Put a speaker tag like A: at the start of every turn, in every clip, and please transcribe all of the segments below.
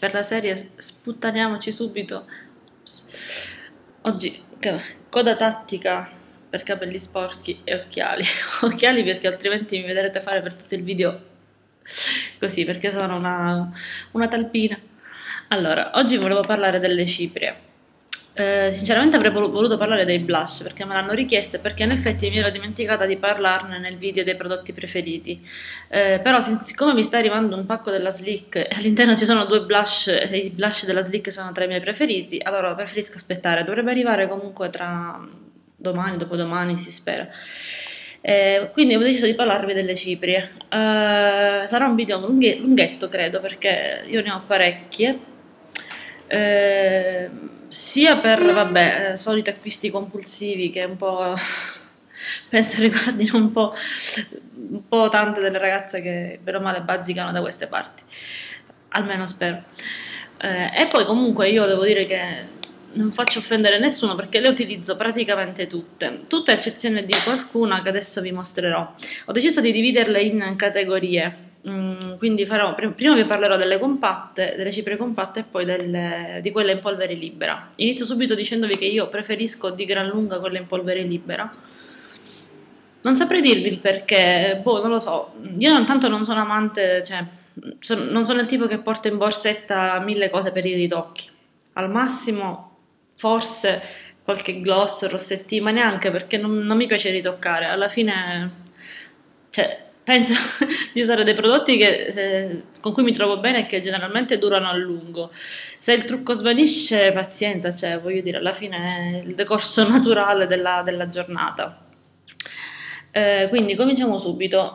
A: per la serie sputtaniamoci subito. Oggi coda tattica per capelli sporchi e occhiali. Occhiali perché altrimenti mi vedrete fare per tutto il video così, perché sono una talpina. Allora, oggi volevo parlare delle ciprie. Sinceramente avrei voluto parlare dei blush perché me l'hanno richiesto e perché in effetti mi ero dimenticata di parlarne nel video dei prodotti preferiti. Però siccome mi sta arrivando un pacco della Slick e all'interno ci sono due blush e i blush della Slick sono tra i miei preferiti, allora preferisco aspettare. Dovrebbe arrivare comunque tra domani, dopodomani, si spera. Quindi ho deciso di parlarvi delle ciprie. Sarà un video lunghetto, credo, perché io ne ho parecchie. Sia per, vabbè, soliti acquisti compulsivi che un po' penso riguardino un po' tante delle ragazze che bene o male bazzicano da queste parti, almeno spero. E poi comunque io devo dire che non faccio offendere nessuno perché le utilizzo praticamente tutte a eccezione di qualcuna che adesso vi mostrerò. Ho deciso di dividerle in categorie. Quindi prima vi parlerò delle compatte, delle ciprie compatte e poi di quelle in polvere libera. Inizio subito dicendovi che io preferisco di gran lunga quelle in polvere libera. Non saprei dirvi il perché, boh, non lo so. Io tanto non sono amante, cioè, non sono il tipo che porta in borsetta 1000 cose per i ritocchi. Al massimo, forse qualche gloss, rossettino, ma neanche perché non mi piace ritoccare. Alla fine, cioè, penso di usare dei prodotti con cui mi trovo bene e che generalmente durano a lungo. Se il trucco svanisce, pazienza, cioè, voglio dire, alla fine è il decorso naturale della giornata. Quindi cominciamo subito.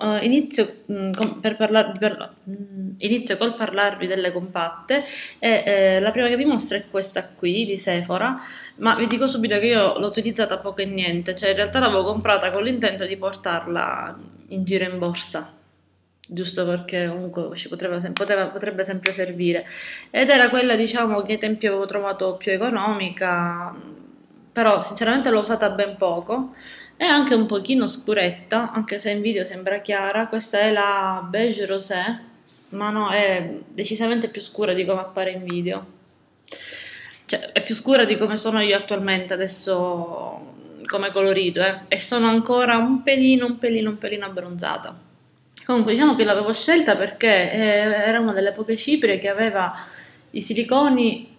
A: Inizio col parlarvi delle compatte e la prima che vi mostro è questa qui di Sephora, ma vi dico subito che io l'ho utilizzata poco e niente, cioè in realtà l'avevo comprata con l'intento di portarla in giro in borsa, giusto perché comunque ci potrebbe sempre servire, ed era quella, diciamo, che ai tempi avevo trovato più economica, però sinceramente l'ho usata ben poco. È anche un pochino scuretta, anche se in video sembra chiara. Questa è la beige rosé, ma no, è decisamente più scura di come appare in video. Cioè, è più scura di come sono io attualmente, adesso come colorito, e sono ancora un pelino abbronzata. Comunque, diciamo che l'avevo scelta perché era una delle poche ciprie che aveva i siliconi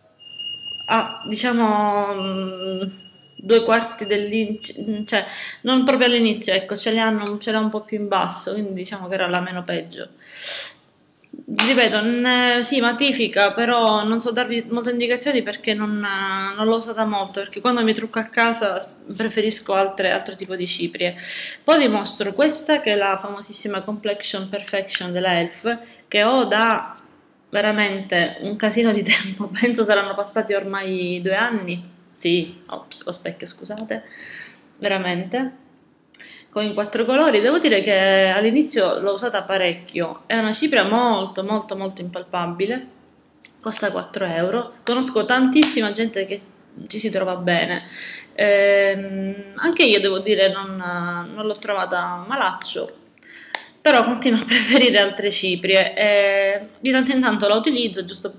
A: diciamo, due quarti dell'inch, cioè non proprio all'inizio, ecco, ce l'ha un po' più in basso, quindi diciamo che era la meno peggio. Ripeto, sì, matifica, però non so darvi molte indicazioni perché non l'ho usata molto, perché quando mi trucco a casa preferisco altro tipo di ciprie. Poi vi mostro questa che è la famosissima Complexion Perfection della Elf, che ho da veramente un casino di tempo, penso saranno passati ormai 2 anni, sì, ops, lo specchio, scusate, veramente, con i 4 colori. Devo dire che all'inizio l'ho usata parecchio, è una cipria molto impalpabile, costa 4 euro, conosco tantissima gente che ci si trova bene. Anche io devo dire non l'ho trovata malaccio, però continuo a preferire altre ciprie e di tanto in tanto la utilizzo giusto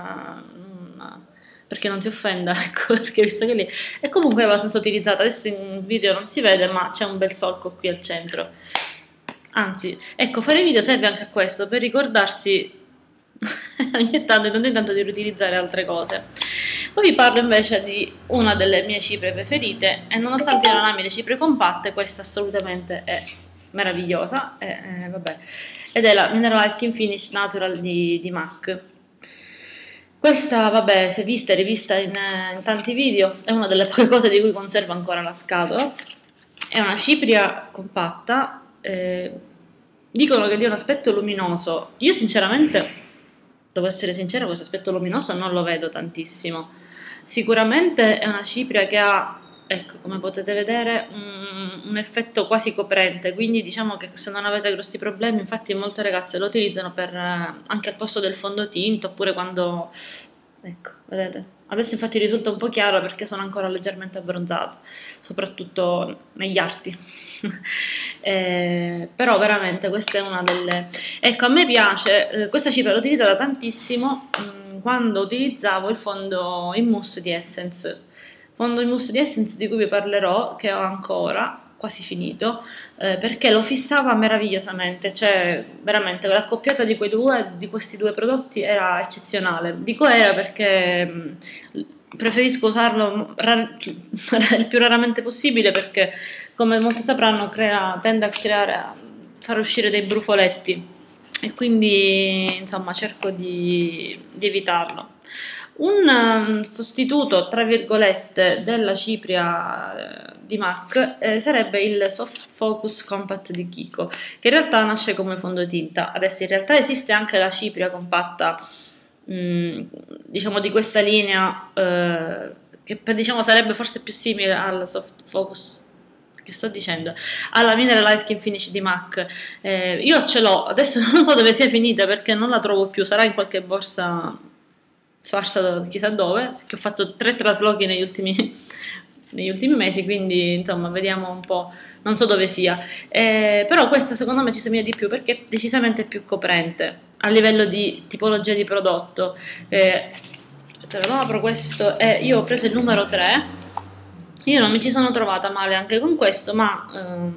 A: perché non si offenda, ecco, perché visto che lì è comunque abbastanza utilizzata. Adesso in video non si vede, ma c'è un bel solco qui al centro. Anzi, ecco, fare video serve anche a questo, per ricordarsi ogni tanto, di tanto di riutilizzare altre cose. Poi vi parlo invece di una delle mie ciprie preferite e nonostante io non ami le ciprie compatte, questa assolutamente è meravigliosa, vabbè, ed è la Mineral Skin Finish Natural di MAC. Questa, vabbè, si è vista e rivista in tanti video, è una delle poche cose di cui conservo ancora la scatola. È una cipria compatta, dicono che dia un aspetto luminoso. Io sinceramente, devo essere sincera, questo aspetto luminoso non lo vedo tantissimo. Sicuramente è una cipria che ha, ecco, come potete vedere, un effetto quasi coprente, quindi diciamo che se non avete grossi problemi, infatti molte ragazze lo utilizzano anche al posto del fondotinta, oppure quando, ecco, vedete, adesso infatti risulta un po' chiaro perché sono ancora leggermente abbronzata, soprattutto negli arti. Però veramente questa è una delle, ecco, a me piace, questa cipria l'ho utilizzata tantissimo quando utilizzavo il fondo in mousse di Essence. Fondo in mousse di Essence di cui vi parlerò, che ho ancora, quasi finito, perché lo fissava meravigliosamente, cioè veramente l'accoppiata di questi due prodotti era eccezionale. Dico era perché preferisco usarlo il più raramente possibile perché, come molti sapranno, tende a far uscire dei brufoletti e quindi insomma cerco di evitarlo. Un sostituto, tra virgolette, della cipria di MAC sarebbe il Soft Focus Compact di Kiko, che in realtà nasce come fondotinta. Adesso in realtà esiste anche la cipria compatta, diciamo di questa linea, che diciamo sarebbe forse più simile al Soft Focus, che sto dicendo, alla Mineralized Skin Finish di MAC. Io ce l'ho, adesso non so dove sia finita perché non la trovo più, sarà in qualche borsa sparsa da chissà dove, che ho fatto 3 traslochi negli ultimi mesi, quindi insomma vediamo un po', non so dove sia, però questo secondo me ci somiglia di più perché è decisamente più coprente a livello di tipologia di prodotto. Aspetta, lo apro questo, io ho preso il numero 3, io non mi ci sono trovata male anche con questo, ma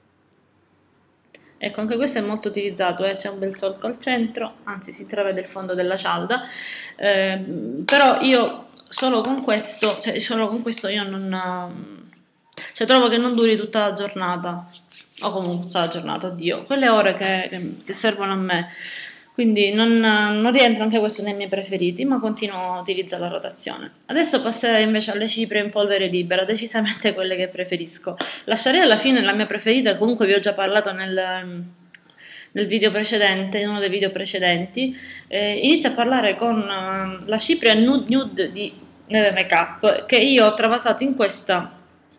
A: ecco, anche questo è molto utilizzato, c'è un bel solco al centro, anzi si intravede il fondo della cialda, però io solo con questo io non, cioè trovo che non duri tutta la giornata, o comunque tutta la giornata, oddio, quelle ore che servono a me, quindi non rientra anche questo nei miei preferiti, ma continuo a utilizzare la rotazione. Adesso passerei invece alle ciprie in polvere libera, decisamente quelle che preferisco. Lascerei alla fine la mia preferita, comunque vi ho già parlato nel video precedente, in uno dei video precedenti. Inizio a parlare con la cipria Nude Nude di Neve Makeup, che io ho travasato in questa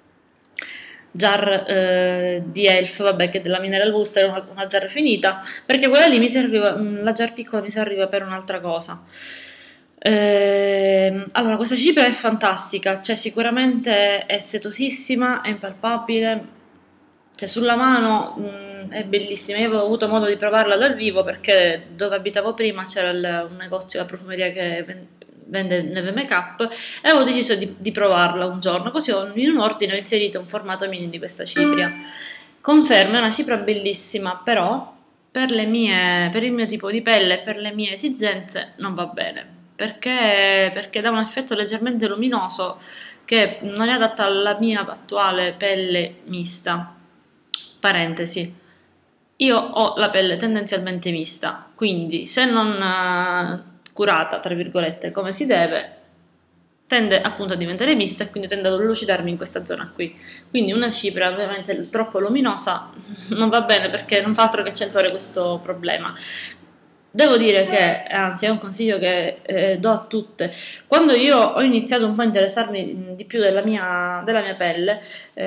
A: jar di Elf, vabbè, che della Mineral Booster, una jar finita, perché quella lì mi serviva, la jar piccola mi serviva per un'altra cosa. Allora, questa cipria è fantastica, cioè sicuramente è setosissima, è impalpabile, cioè sulla mano è bellissima. Io avevo avuto modo di provarla dal vivo perché dove abitavo prima c'era un negozio, la profumeria che vende Neve Makeup, e avevo deciso di provarla un giorno, così in un ordine ho inserito un formato mini di questa cipria. Confermo, è una cipria bellissima, però per il mio tipo di pelle e per le mie esigenze non va bene, perché dà un effetto leggermente luminoso che non è adatta alla mia attuale pelle mista. Parentesi, io ho la pelle tendenzialmente mista, quindi se non curata, tra virgolette, come si deve, tende appunto a diventare mista e quindi tende a lucidarmi in questa zona qui. Quindi una cipria ovviamente troppo luminosa non va bene perché non fa altro che accentuare questo problema. Devo dire che, anzi è un consiglio che do a tutte, quando io ho iniziato un po' a interessarmi di più della mia pelle,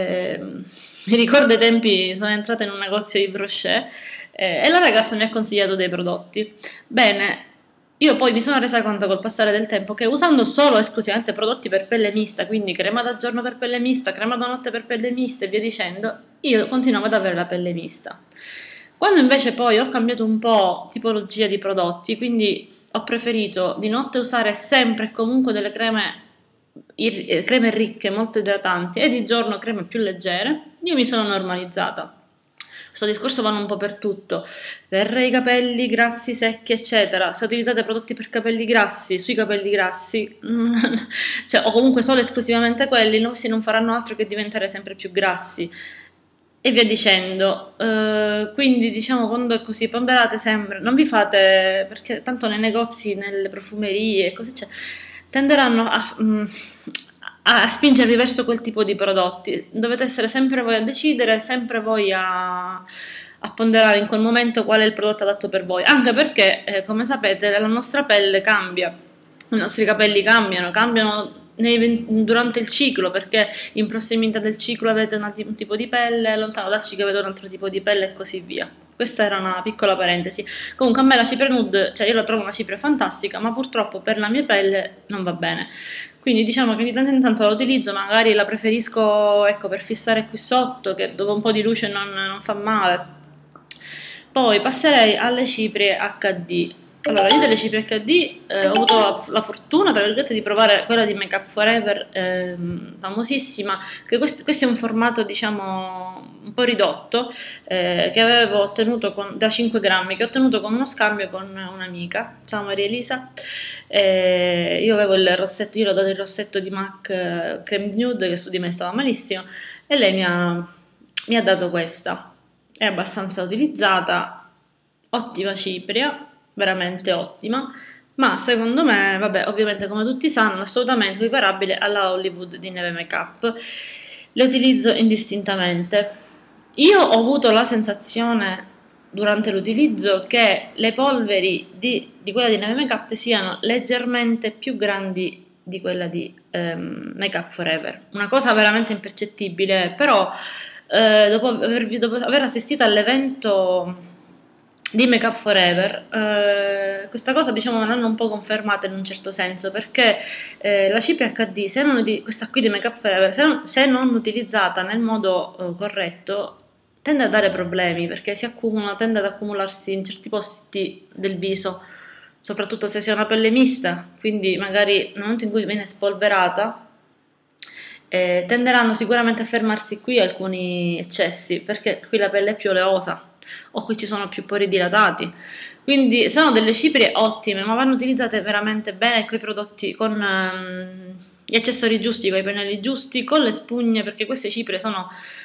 A: mi ricordo ai tempi sono entrata in un negozio di Brochet e la ragazza mi ha consigliato dei prodotti. Bene, io poi mi sono resa conto col passare del tempo che usando solo e esclusivamente prodotti per pelle mista, quindi crema da giorno per pelle mista, crema da notte per pelle mista e via dicendo, io continuavo ad avere la pelle mista. Quando invece poi ho cambiato un po' tipologia di prodotti, quindi ho preferito di notte usare sempre e comunque delle creme ricche, molto idratanti, e di giorno creme più leggere, io mi sono normalizzata. Questo discorso vale un po' per tutto, per i capelli grassi, secchi, eccetera. Se utilizzate prodotti per capelli grassi, sui capelli grassi, cioè, o comunque solo esclusivamente quelli, non faranno altro che diventare sempre più grassi. E via dicendo. Quindi diciamo, quando è così, ponderate sempre, non vi fate, perché tanto nei negozi, nelle profumerie e così, tenderanno a spingervi verso quel tipo di prodotti. Dovete essere sempre voi a decidere, sempre voi a ponderare in quel momento qual è il prodotto adatto per voi, anche perché come sapete la nostra pelle cambia, i nostri capelli cambiano durante il ciclo, perché in prossimità del ciclo avete un tipo di pelle, lontano dal ciclo avete un altro tipo di pelle e così via. Questa era una piccola parentesi. Comunque a me la cipria nude, cioè io la trovo una cipria fantastica, ma purtroppo per la mia pelle non va bene. Quindi diciamo che di tanto in tanto la utilizzo, magari la preferisco, ecco, per fissare qui sotto, che dove un po' di luce non fa male. Poi passerei alle ciprie HD. Allora, io delle cipria HD ho avuto la fortuna, tra virgolette, di provare quella di Make Up Forever, famosissima, che questo è un formato, diciamo, un po' ridotto, che avevo ottenuto da 5 grammi, che ho ottenuto con uno scambio con un'amica, ciao Maria Elisa. Io avevo il rossetto, io l'ho dato il rossetto di MAC Creme Nude, che su di me stava malissimo, e lei mi ha dato questa. È abbastanza utilizzata, ottima cipria, veramente ottima, ma secondo me, vabbè, ovviamente come tutti sanno, assolutamente equiparabile alla Hollywood di Neve Makeup. Le utilizzo indistintamente. Io ho avuto la sensazione durante l'utilizzo che le polveri di quella di Neve Makeup siano leggermente più grandi di quella di Make Up Forever. Una cosa veramente impercettibile, però dopo aver assistito all'evento di Make Up Forever, questa cosa diciamo me l'hanno un po' confermata in un certo senso, perché la cipria HD, questa qui di Make Up Forever, se non utilizzata nel modo corretto, tende a dare problemi, perché tende ad accumularsi in certi posti del viso, soprattutto se si ha una pelle mista, quindi magari nel momento in cui viene spolverata tenderanno sicuramente a fermarsi qui alcuni eccessi, perché qui la pelle è più oleosa o qui ci sono più pori dilatati. Quindi sono delle ciprie ottime, ma vanno utilizzate veramente bene con i prodotti, con gli accessori giusti, con i pennelli giusti, con le spugne, perché queste ciprie sono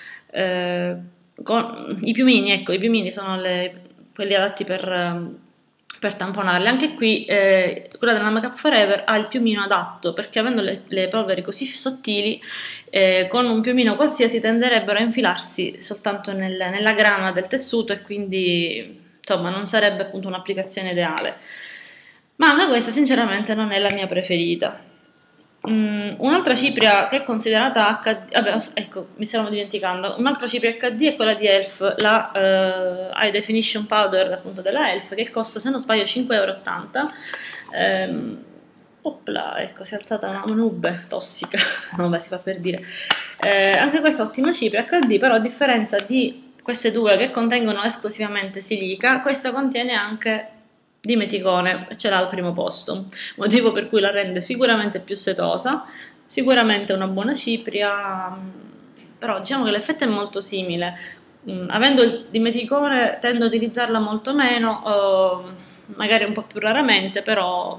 A: con i piumini, ecco, i piumini sono quelli adatti per tamponarle. Anche qui quella della Make Up Forever ha il piumino adatto, perché avendo le polveri così sottili, con un piumino qualsiasi tenderebbero a infilarsi soltanto nella grana del tessuto, e quindi insomma non sarebbe appunto un'applicazione ideale. Ma anche questa sinceramente non è la mia preferita. Un'altra cipria che è considerata HD, vabbè, ecco, mi stavo dimenticando, un'altra cipria HD è quella di ELF, la High Definition Powder appunto della ELF, che costa, se non sbaglio, 5,80 €. Opla, ecco, si è alzata una nube tossica, vabbè, si fa per dire. Anche questa ottima cipria HD, però a differenza di queste due che contengono esclusivamente silica, questa contiene anche dimeticone e ce l'ha al primo posto, motivo per cui la rende sicuramente più setosa, sicuramente una buona cipria, però diciamo che l'effetto è molto simile. Avendo il dimeticone tendo a utilizzarla molto meno, magari un po' più raramente, però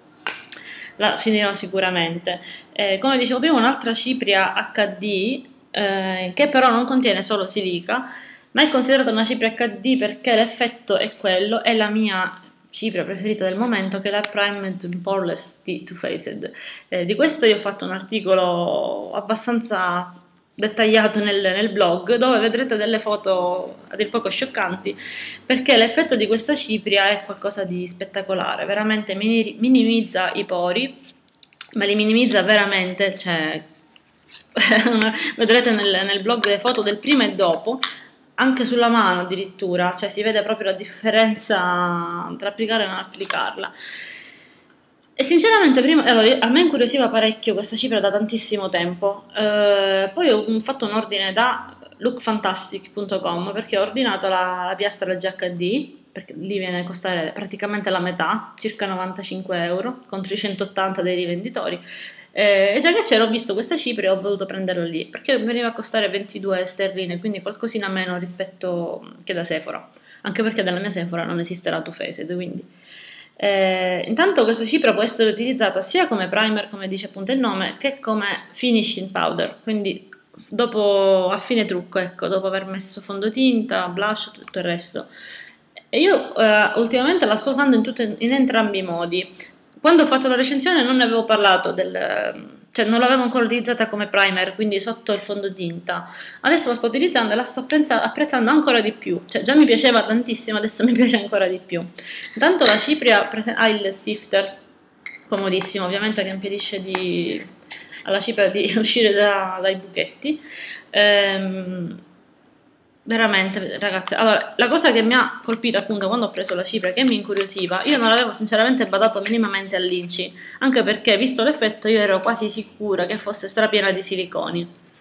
A: la finirò sicuramente. Come dicevo prima, un'altra cipria HD, che però non contiene solo silica, ma è considerata una cipria HD perché l'effetto è quello, è la mia cipria preferita del momento, che è la Primed Poreless di Too Faced. Di questo io ho fatto un articolo abbastanza dettagliato nel blog, dove vedrete delle foto a dir poco scioccanti, perché l'effetto di questa cipria è qualcosa di spettacolare, veramente minimizza i pori, ma li minimizza veramente, cioè vedrete nel blog le foto del prima e dopo, anche sulla mano addirittura, cioè si vede proprio la differenza tra applicare e non applicarla. E sinceramente prima, allora, a me incuriosiva parecchio questa cifra da tantissimo tempo, poi ho fatto un ordine da lookfantastic.com, perché ho ordinato la piastra GHD, perché lì viene a costare praticamente la metà, circa 95 € contro i 180 dei rivenditori. E già che c'era, ho visto questa cifra e ho voluto prenderlo lì, perché veniva a costare 22 sterline, quindi qualcosina meno rispetto che da Sephora, anche perché dalla mia Sephora non esiste la Too Faced, quindi intanto questa cipria può essere utilizzata sia come primer, come dice appunto il nome, che come finishing powder, quindi dopo, a fine trucco, ecco, dopo aver messo fondotinta, blush, tutto il resto. E io ultimamente la sto usando in entrambi i modi. Quando ho fatto la recensione non ne avevo parlato cioè non l'avevo ancora utilizzata come primer, quindi sotto il fondotinta. Adesso la sto utilizzando e la sto apprezzando ancora di più. Cioè già mi piaceva tantissimo, adesso mi piace ancora di più. Intanto la cipria ha il sifter, comodissimo, ovviamente che impedisce alla cipria di uscire dai buchetti. Veramente ragazzi, allora la cosa che mi ha colpito appunto quando ho preso la cipria, che mi incuriosiva, io non avevo sinceramente badato minimamente all'inci, anche perché visto l'effetto io ero quasi sicura che fosse strapiena di siliconi,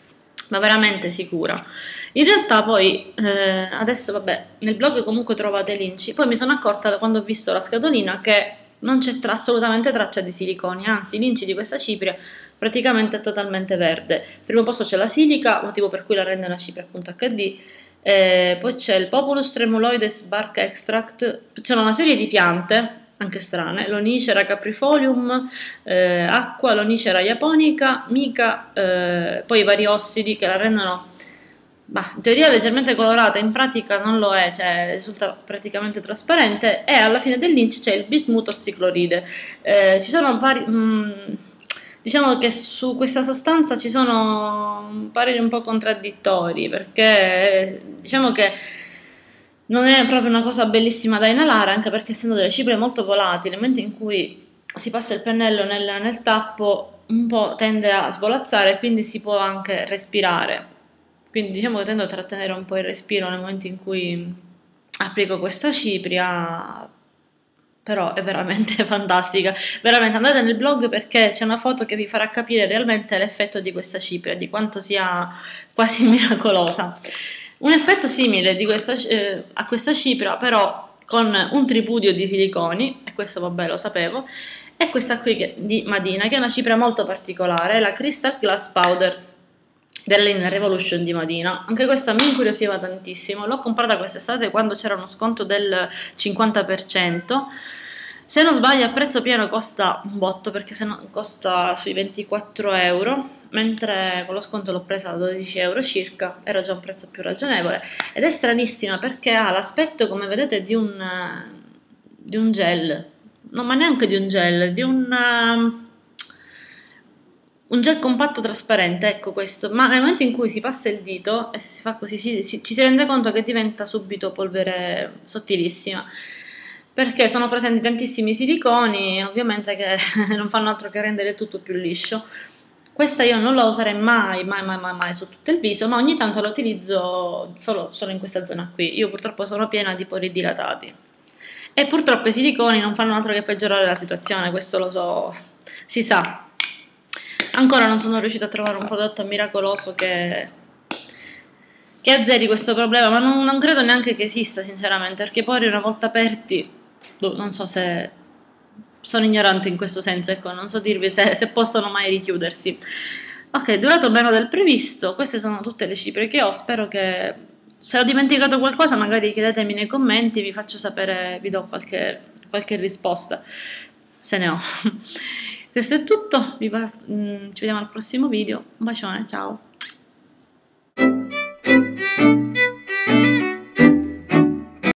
A: ma veramente sicura. In realtà poi, adesso vabbè, nel blog comunque trovate l'inci, poi mi sono accorta da quando ho visto la scatolina che non c'è assolutamente traccia di siliconi, anzi l'inci di questa cipria praticamente è totalmente verde. Al primo posto c'è la silica, motivo per cui la rende una cipria appunto HD, poi c'è il Populus tremuloides bark extract, c'è una serie di piante, anche strane, l'Onicera caprifolium, acqua, l'Onicera japonica, mica, poi i vari ossidi che la rendono, bah, in teoria leggermente colorata, in pratica non lo è, cioè risulta praticamente trasparente, e alla fine dell'inch c'è il bismuto ossicloride. Ci sono diciamo che su questa sostanza ci sono pareri un po' contraddittori, perché diciamo che non è proprio una cosa bellissima da inalare, anche perché essendo delle ciprie molto volatili, nel momento in cui si passa il pennello nel tappo, un po' tende a svolazzare e quindi si può anche respirare. Quindi diciamo che tendo a trattenere un po' il respiro nel momento in cui applico questa cipria, però è veramente fantastica. Veramente andate nel blog perché c'è una foto che vi farà capire realmente l'effetto di questa cipria, di quanto sia quasi miracolosa. Un effetto simile a questa cipria, però con un tripudio di siliconi, e questo vabbè lo sapevo, e questa qui di Madina, che è una cipria molto particolare, è la Crystal Glass Powder dell'In Revolution di Madina. Anche questa mi incuriosiva tantissimo, l'ho comprata quest'estate quando c'era uno sconto del 50%. Se non sbaglio a prezzo pieno costa un botto, perché se no costa sui 24 euro, mentre con lo sconto l'ho presa a 12 euro circa, era già un prezzo più ragionevole, ed è stranissima perché ha l'aspetto, come vedete, di un gel, no, ma neanche di un gel, di un gel compatto trasparente, ecco questo, ma nel momento in cui si passa il dito e si fa così, ci si rende conto che diventa subito polvere sottilissima, perché sono presenti tantissimi siliconi, ovviamente, che non fanno altro che rendere il tutto più liscio. Questa io non la userei mai, mai, mai, mai, mai su tutto il viso, ma ogni tanto la utilizzo solo in questa zona qui. Io purtroppo sono piena di pori dilatati. E purtroppo i siliconi non fanno altro che peggiorare la situazione, questo lo so, si sa. Ancora non sono riuscita a trovare un prodotto miracoloso che azzeri questo problema, ma non credo neanche che esista, sinceramente, perché poi una volta aperti, non so se sono ignorante in questo senso, ecco, non so dirvi se possono mai richiudersi. Ok, durato meno del previsto, queste sono tutte le cifre che ho, spero che, se ho dimenticato qualcosa magari chiedetemi nei commenti, vi faccio sapere, vi do qualche risposta, se ne ho. Questo è tutto, ci vediamo al prossimo video, un bacione, ciao!